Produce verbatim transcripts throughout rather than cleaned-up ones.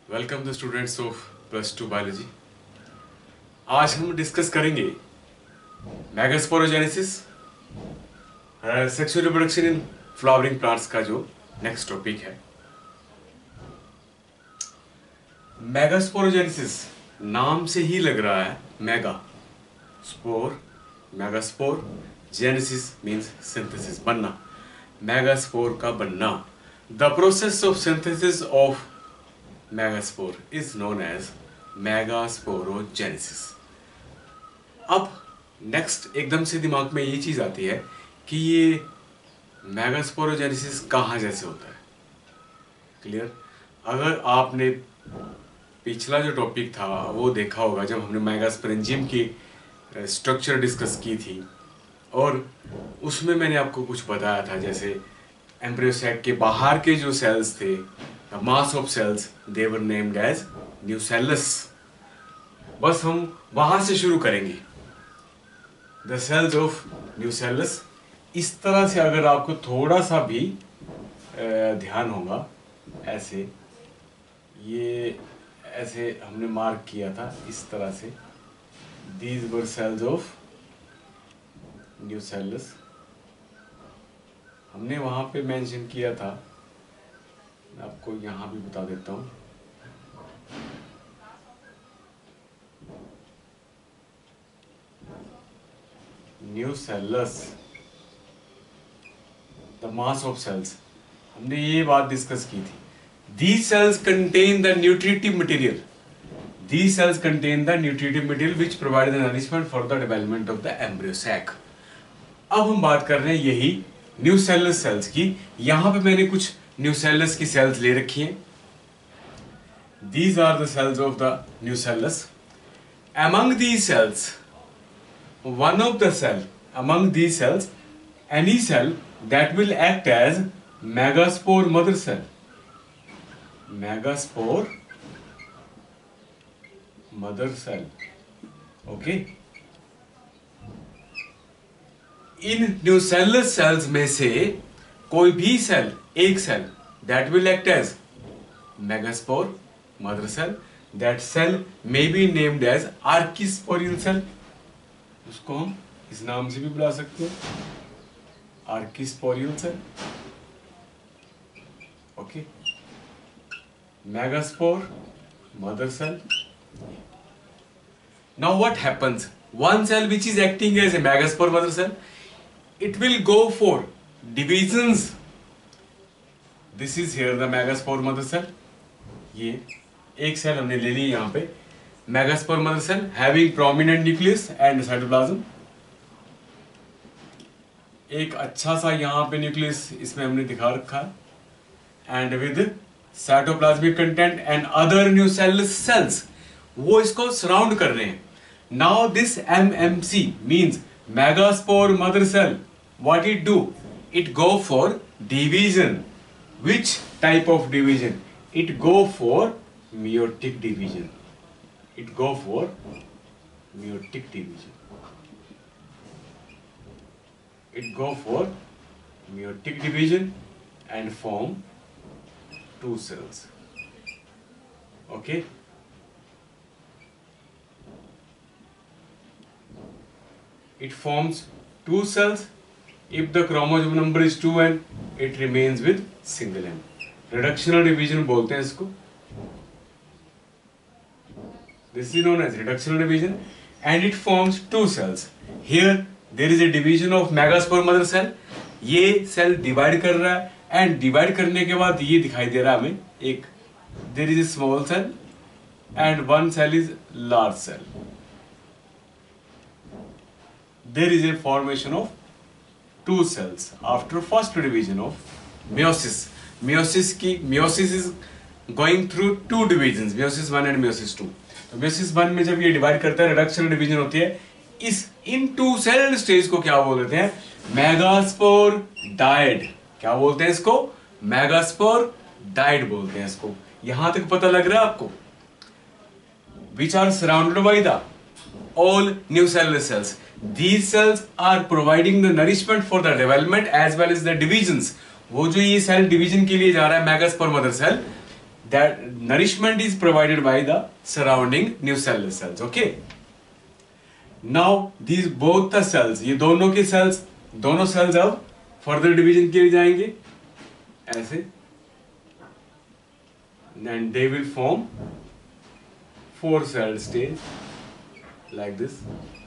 Welcome the students of plus two biology. आज हम discuss करेंगे megasporogenesis, sexual reproduction in flowering plants का जो नेक्स्ट टॉपिक है। मेगास्पोरोजेनेसिस नाम से ही लग रहा है mega spore, megaspore, genesis means synthesis, बनना, मेगास्पोर का बनना। The process of synthesis of megaspore is known as megasporogenesis. अब नेक्स्ट एकदम से दिमाग में ये चीज आती है कि ये मेगास्पोरोजेनेसिस कहाँ जैसे होता है। क्लियर? अगर आपने पिछला जो टॉपिक था वो देखा होगा, जब हमने मेगास्पोरेंजियम की स्ट्रक्चर डिस्कस की थी, और उसमें मैंने आपको कुछ बताया था, जैसे एम्ब्रियोसैक के बाहर के जो सेल्स थे, the mass of cells, they were named as nucellus। बस हम वहां से शुरू करेंगे, the cells of nucellus। इस तरह से अगर आपको थोड़ा सा भी ध्यान होगा, ऐसे ये ऐसे हमने मार्क किया था इस तरह से, these were cells of nucellus। हमने वहां पे मेंशन किया था, आपको यहां भी बता देता हूं। Nucellus, the mass of cells, हमने ये बात डिस्कस की थी। These cells contain the nutritive material. These cells contain the nutritive material which provide the nourishment for the development of the embryo sac। अब हम बात कर रहे हैं यही न्यूसेलस सेल्स की। यहां पे मैंने कुछ न्यूसेलस की सेल्स ले रखी हैं। These are the cells of the nucellus. Among these cells, one of the cell among these cells, any cell that will act as megaspore mother cell. Megaspore mother cell. Okay. इन nucellus cells में से कोई भी cell, एक cell, that will act as megaspore mother cell, that cell may be named as archisporial cell। उसको हम इस नाम से भी बुला सकते हैं, archisporial cell। Okay, megaspore mother cell। Now what happens? One cell which is acting as a megaspore mother cell, it will go for divisions। This is here the megaspore mother cell। ये एक cell हमने ले ली यहाँ पे, megaspore mother cell having prominent nucleus and cytoplasm। एक अच्छा सा यहाँ पे न्यूक्लियस इसमें हमने दिखा रखा है, and with cytoplasmic content and other nucellus cells, वो इसको सराउंड कर रहे हैं। Now this M M C means megaspore mother cell, what it do? It go for division। Which type of division? It go for meiotic division। It go for meiotic division। It go for meiotic division and form two cells। Okay। It forms two cells if the chromosome number is two n, it remains with single n। Reductional division बोलते हैं इसको। This is known as reductional division and it forms two cells। Here there is a division of megaspore mother cell। ये cell divide कर रहा है, and divide करने के बाद ये दिखाई दे रहा है हमें एक, there is a small cell and one cell is large cell। There is a formation of two cells after first division of meiosis। meiosis की meiosis is going through two divisions, meiosis one and meiosis two। तो meiosis one में जब ये divide करता है, reduction division होती है, इस इन टू सेल स्टेज को क्या बोल देते हैं? Megaspore dyad. क्या बोलते हैं इसको? मेगास्पोर डाइड बोलते हैं इसको। यहां तक पता लग रहा है आपको? Which are surrounded by the all nucellus cells। These cells are providing the nourishment for the development as well as the divisions। वो जो ये सेल डिवीजन के लिए जा रहा है, megaspore mother cell, that nourishment is provided by the surrounding nuclear cells. Okay, now these both the cells, ये दोनों के cells, दोनों cells अब further division के लिए जाएंगे ऐसे, and they will form four cell stage like this,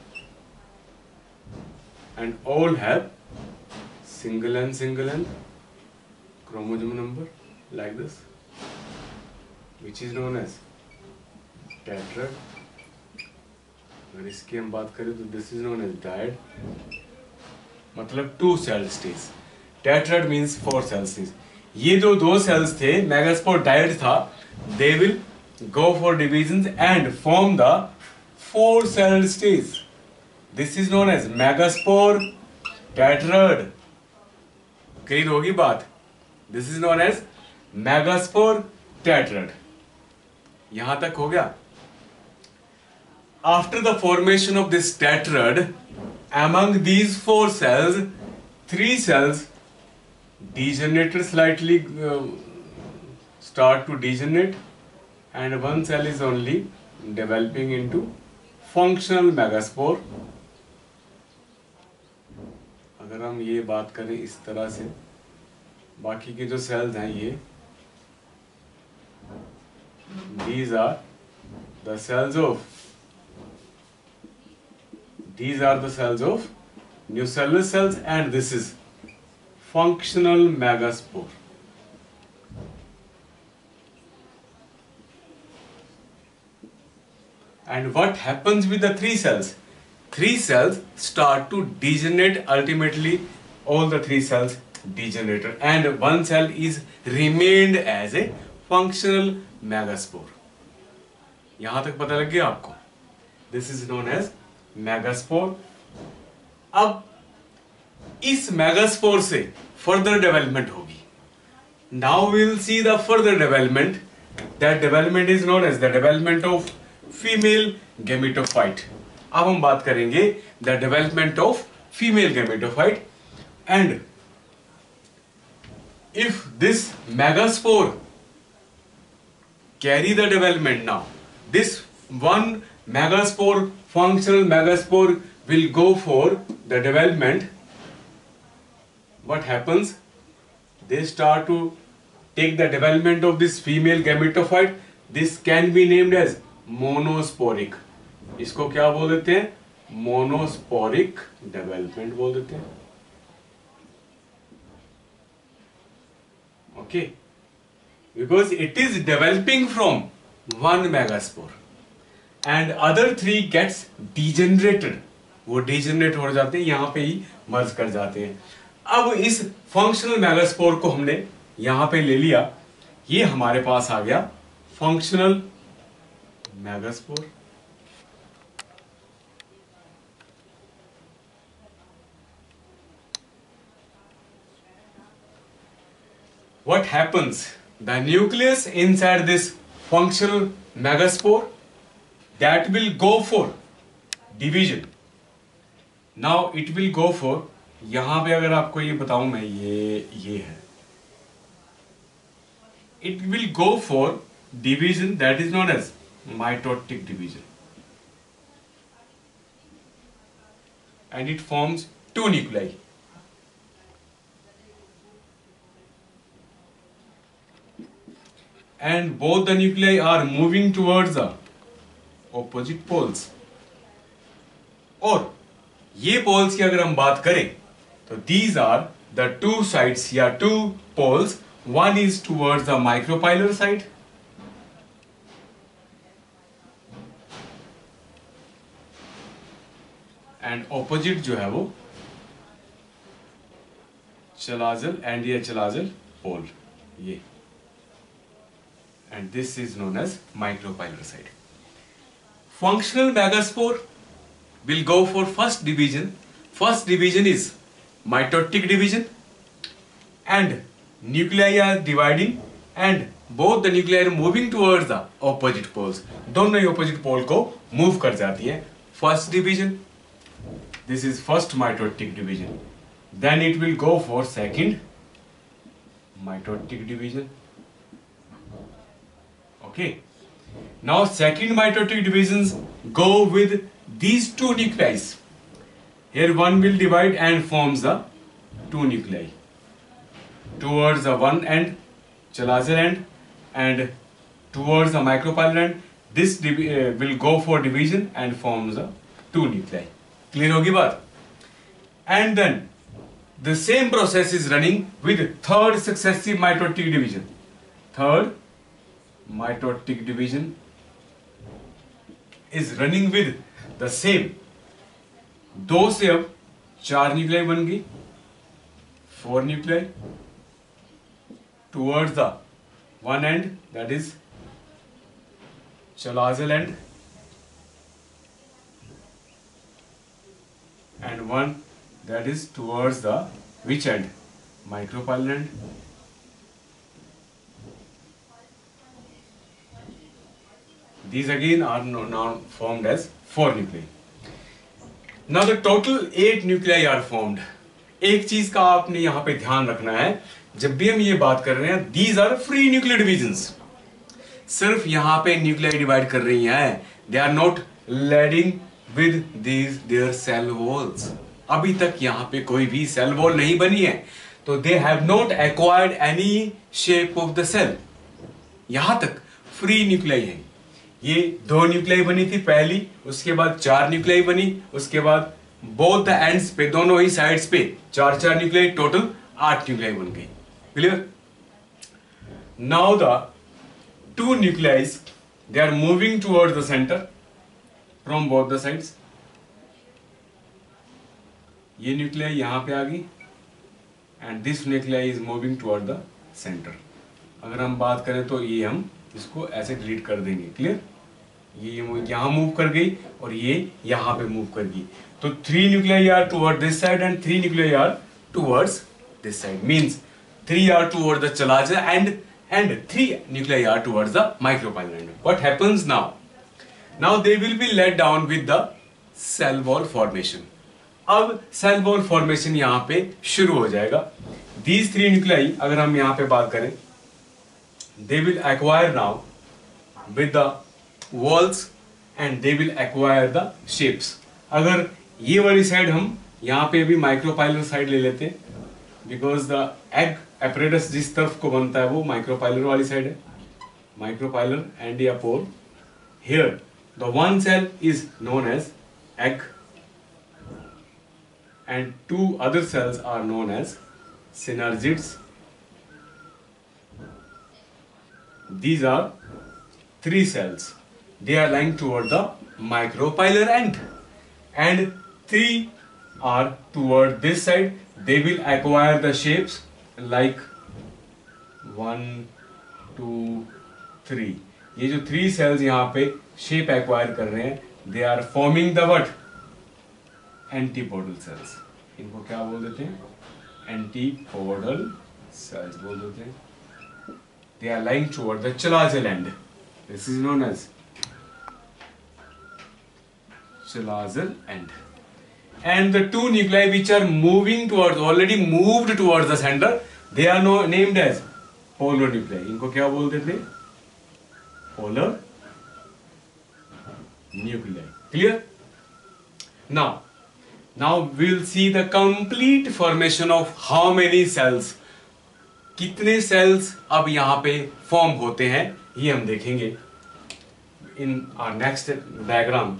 and all have single and single and chromosome number like this, which is known as tetrad. अगर इसकी हम बात करें तो this is known as dyad, मतलब two cell stage. Tetrad means four cell stage. ये जो दो सेल्स थे मेगास्पोर डायड था, they will go for division and form the four cell stage. This is known as megaspore tetrad. Clear होगी बात? This is known as megaspore tetrad. यहां तक हो गया. After the formation of this tetrad, among these four cells, three cells degenerated slightly, uh, start to degenerate, and one cell is only developing into functional megaspore. अगर हम ये बात करें इस तरह से, बाकी के जो cells हैं ये, these are the cells of These are the cells of nuclear cells, and this is functional megaspore. And what happens with the three cells? Three cells start to degenerate. Ultimately, all the three cells degenerated, and one cell is remained as a functional megaspore. यहाँ तक पता लग गया आपको? This is known as megaspore. अब इस megaspore से further development होगी. Now we will see the further development. That development is known as the development of female gametophyte. अब हम बात करेंगे the development of female gametophyte. And if this megaspore carry the development, now this one megaspore, functional megaspore will go for the development. What happens? They start to take the development of this female gametophyte. This can be named as monosporic. इसको क्या बोल देते हैं? Monosporic development बोल देते हैं. Okay, because it is developing from one megaspore. And other three gets degenerated. वो degenerate हो जाते हैं, यहाँ पे ही मर्ज कर जाते हैं. अब इस functional megaspore को हमने यहाँ पे ले लिया. ये हमारे पास आ गया functional megaspore. What happens? The nucleus inside this functional megaspore, that will go for division. Now it will go for, यहां पे अगर आपको ये बताऊं मैं, ये ये है, it will go for division that is known as mitotic division, and it forms two nuclei. And both the nuclei are moving towards the opposite poles. और ये poles की अगर हम बात करें तो these are the two sides या two poles. One is towards the micropylar side and opposite जो है वो chalazal and ये chalazal pole, ये, and this is known as micropylar side. Functional megaspore will go for first division. First division is mitotic division, and nuclei are dividing, and both the nuclei are moving towards the opposite poles. दोनों ही opposite pole को move कर जाती है. First division, this is first mitotic division. Then it will go for second mitotic division. Okay. Now second mitotic divisions go with these two nuclei. Here one will divide and forms the two nuclei. Towards the one end, chalazal end, and towards the micropylar end, this uh, will go for division and forms the two nuclei. Clear होगी बात? And then the same process is running with third successive mitotic division. Third mitotic division is running with the same. दो से अब चार nuclei बन गई, four nuclei towards the one end, that is chalazal end, and one that is towards the which end? Micropylar end. These again are now formed as four nuclei. Now the total eight nuclei are formed. एक चीज का आपने यहां पे ध्यान रखना है, जब भी हम ये बात कर रहे हैं, these are free nuclear divisions. सिर्फ यहां पे न्यूक्लियाई डिवाइड कर रही हैं, they are not leading with these their cell walls. अभी तक यहां पे कोई भी सेल वॉल नहीं बनी है, तो they have not acquired any shape of the cell. यहां तक फ्री न्यूक्लियाई है. ये दो न्यूक्लियाई बनी थी पहली, उसके बाद चार न्यूक्लियाई बनी, उसके बाद बोथ द एंड्स पे, दोनों ही साइड्स पे चार चार न्यूक्लियाई, टोटल आठ न्यूक्लियाई बन गई. Clear? Now the two nucleis they are moving towards the centre from both the sides. ये न्यूक्लियाई यहां पे आ गई and this nuclei is moving toward the centre. अगर हम बात करें तो ये हम इसको ऐसे डिलीट कर देंगे. क्लियर? ये यहां मूव कर गई और ये यहां पे मूव कर गई. तो three nuclei are toward this side and three nuclei are towards this side. Means three are towards the chalazal and and three nuclei are towards the micropylar end. What happens now? Now they will be let down with the cell wall formation. अब cell wall formation यहाँ पे शुरू हो जाएगा. These three nuclei, अगर हम यहाँ पे बात करें, they will acquire now with the walls and they will acquire the shapes. अगर ये वाली साइड हम यहाँ पे भी माइक्रोपाइलर साइड ले लेते हैं, बिकॉज द एग एपरेटस जिस तरफ को बनता है वो माइक्रोपाइलर वाली साइड है. माइक्रोपाइलर एंड या pore. Here the one cell is known as egg and two other cells are known as synergids. These are three cells. They are lying toward the micropylar end, and three are toward this side. They will acquire the shapes like one, two, three. ये जो three cells यहाँ पे shape acquire कर रहे हैं, they are forming the what? Antipodal cells. इनको क्या बोल देते हैं? Antipodal cells बोल देते हैं. They are lying toward the chalazal end. This is known as chalazal end. And the two nuclei which are moving towards, already moved towards the center, they are no, named as polar nuclei. इनको क्या बोल देते हैं? Polar nuclei. Clear? Now, now we will see the complete formation of how many cells. कितने cells अब यहाँ पे form होते हैं ये हम देखेंगे in our next diagram.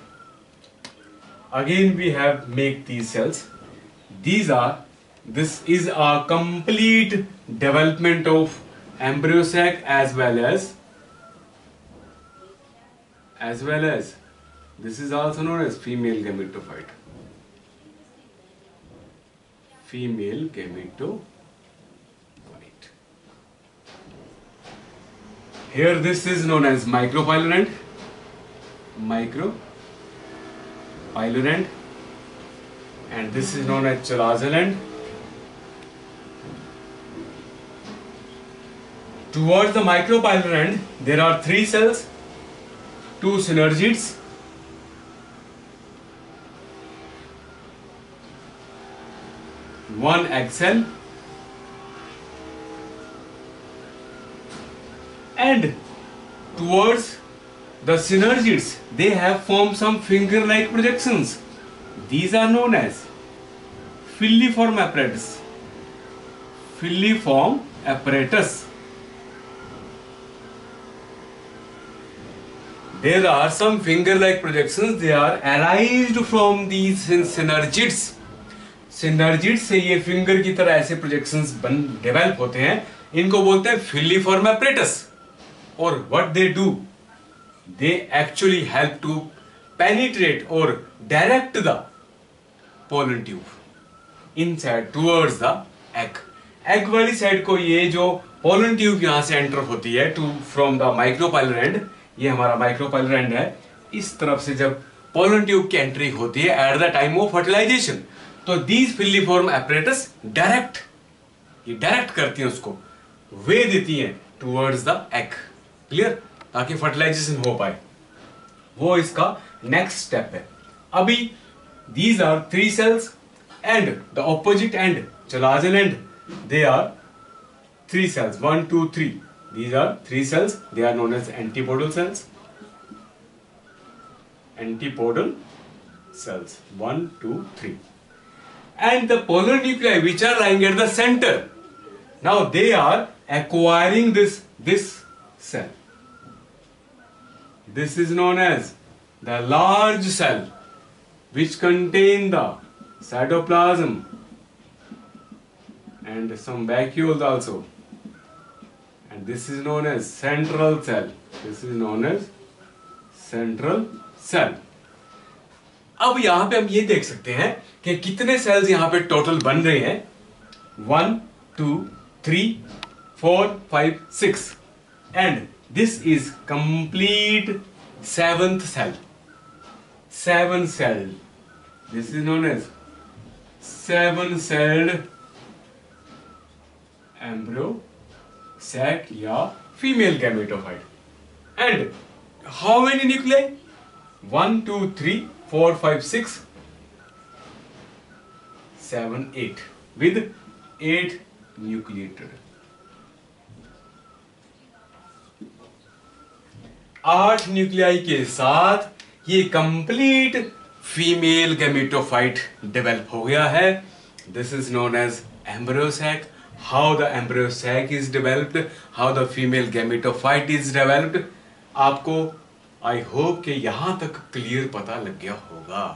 Again we have make these cells. These are, this is a complete development of embryo sac as well as as well as this is also known as female gametophyte. Female gametophyte. Here this is known as micropylar end. Micropylar end. And this is known as chalazal end. Towards the micropylar end, there are three cells, two synergids, one egg cell, and towards the synergids, they have formed some finger-like projections. These are known as filiform apparatus. Filiform apparatus. There are some finger-like projections. They are arised from these synergids. Synergids से ये finger की तरह ऐसे projections बन develop होते हैं. इनको बोलते हैं filiform apparatus. और what they do? They actually help to penetrate or direct the pollen tube inside towards the egg. Egg वाली साइड को ये जो pollen tube यहाँ से एंटर होती है to from the micropylar end, ये हमारा micropylar end है, इस तरफ से जब pollen tube की एंट्री होती है at the time of fertilization, तो these filiform apparatus direct, ये डायरेक्ट करती हैं उसको, वे देती हैं towards the egg, क्लियर, ताकि फर्टिलाइजेशन हो पाए. वो इसका नेक्स्ट स्टेप है. अभी these are three cells and the opposite end, chalazel end, they are three cells, one, two, three. These are three cells. They are known as antipodal cells. Antipodal cells, one, two, three. And the polar nuclei which are lying at the center. Now they are acquiring this this cell. This is known as the large cell which contain the cytoplasm and some vacuoles also. And this is known as central cell. This is known as central cell. अब यहाँ पे हम ये देख सकते हैं कि कितने सेल्स यहाँ पे टोटल बन रहे हैं. One, two, three, four, five, six. And this is complete seventh cell. Seven cell. This is known as seven celled embryo sac या female gametophyte. And how many nuclei? One, two, three, four, five, six, seven, eight. With eight nucleated. आठ nuclei के साथ ये complete female gametophyte develop हो गया है. This is known as embryo sac. How the embryo sac is developed, how the female gametophyte is developed, आपको I hope कि यहां तक क्लियर पता लग गया होगा.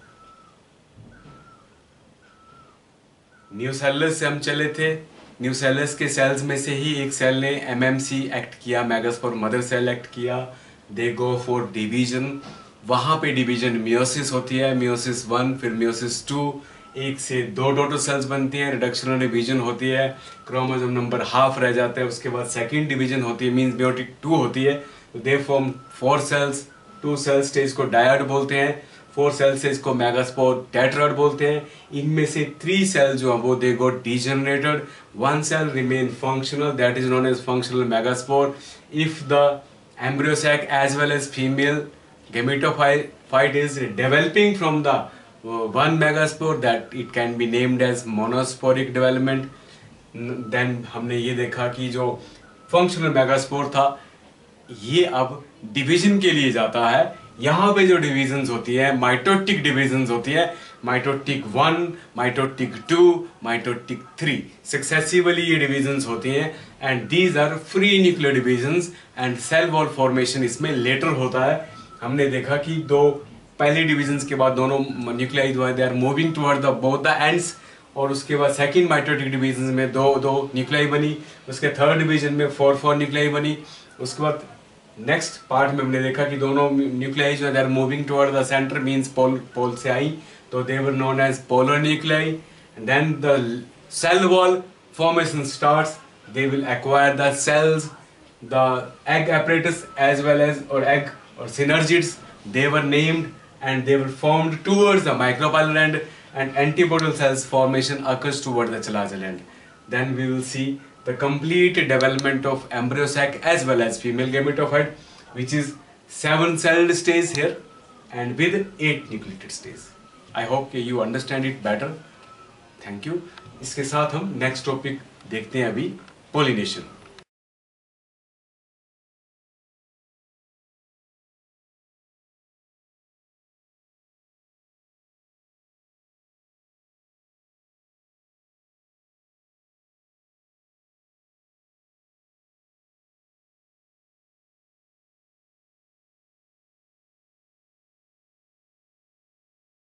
न्यूसेलस से हम चले थे. न्यूसेलस के सेल्स में से ही एक सेल ने एमएमसी एक्ट किया, मेगास्पोर मदर सेल एक्ट किया. They go for division. वहां पे डिवीजन मियोसिस होती है, मियोसिस वन, फिर मियोसिस टू. एक से दो डॉटर सेल्स बनती हैं, रिडक्शन और डिवीजन होती है, क्रोमोसोम नंबर हाफ रह जाता है. उसके बाद सेकंड डिवीजन होती है, मींस मियोटिक टू होती है. They form four cells. Two cell stage को डायड बोलते हैं, फोर सेल स्टेज को मेगास्पोर टेट्राड बोलते हैं. इनमें से थ्री सेल जो है वो they got degenerated. One cell remain functional, that is known as functional megaspore. If the embryo sac as well as female gametophyte is developing from the uh, one megaspore, that it can be named as monosporic development. Then हमने ये देखा कि जो functional megaspore था ये अब division के लिए जाता है. यहाँ पे जो divisions होती है mitotic divisions होती है, mitotic one, mitotic two, mitotic three, successively ये divisions होती हैं. And these are free nuclear divisions and cell wall formation इसमें later होता है. हमने देखा कि दो पहले divisions के बाद दोनों nuclei जो है they are moving toward the both the ends, और उसके बाद second mitotic divisions में दो दो nuclei बनी, उसके third division में four four nuclei बनी. उसके बाद नेक्स्ट पार्ट में हमने देखा कि दोनों न्यूक्लियाई जो है they are moving toward the centre, means pole pole से आई, तो they were known as polar nuclei. Then the cell wall formation starts. They will acquire the cells, the egg apparatus as well as or egg or synergids, they were named and they were formed towards the micropylar end, and antipodal cells formation occurs toward the chalazel end. Then we will see the complete development of embryo sac as well as female gametophyte, which is seven celled stage here and with eight nucleated stage. I hope कि you understand it better. Thank you. इसके साथ हम next topic देखते हैं अभी, pollination.